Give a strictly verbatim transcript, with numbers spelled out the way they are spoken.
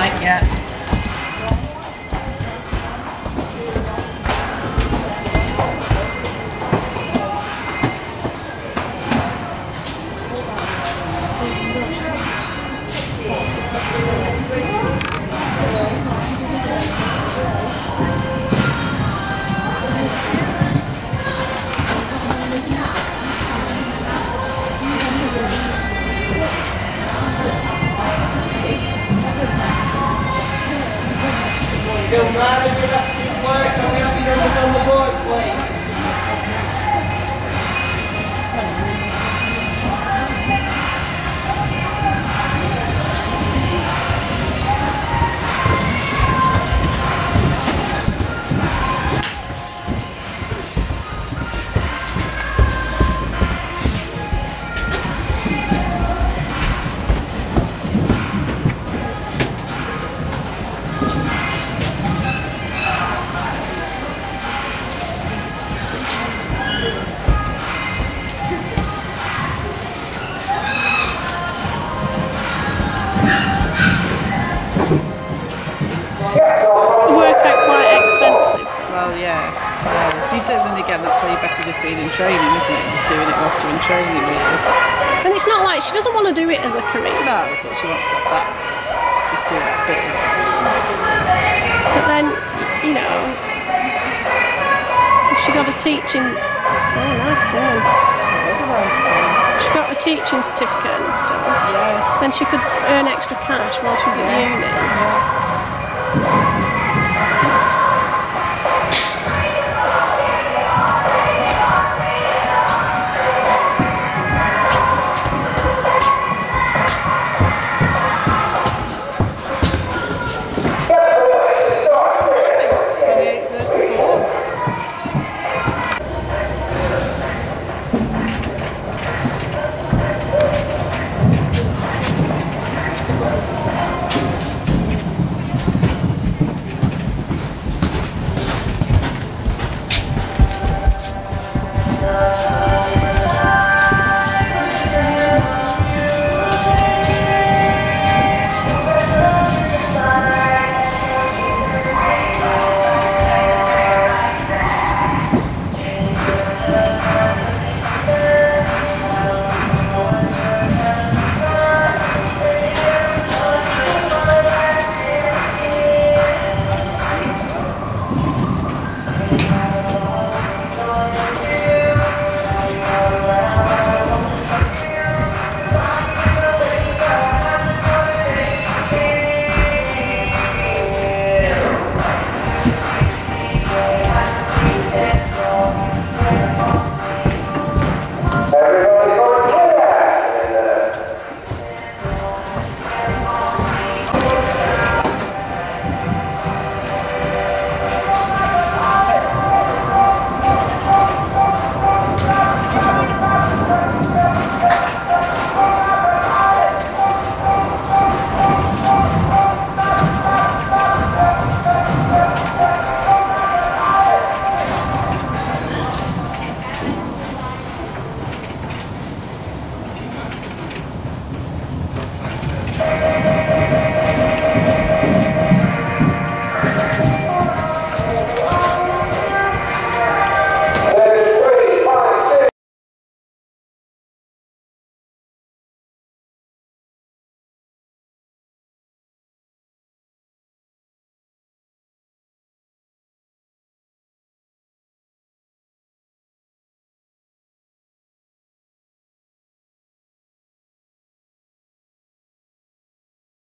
quite yet. Still not a good up to work. Can we have you numbers on the board, please? Well, yeah, yeah. You don't, and again, that's why you're better just being in training, isn't it? Just doing it whilst you're in training, really. And it's not like she doesn't want to do it as a career. No, but she wants to have that, just do that bit of it. But then, you know, if she got a teaching. Oh, nice turn. It was a nice turn. She got a teaching certificate and stuff. Yeah. Then she could earn extra cash while she's at Yeah. uni. Yeah.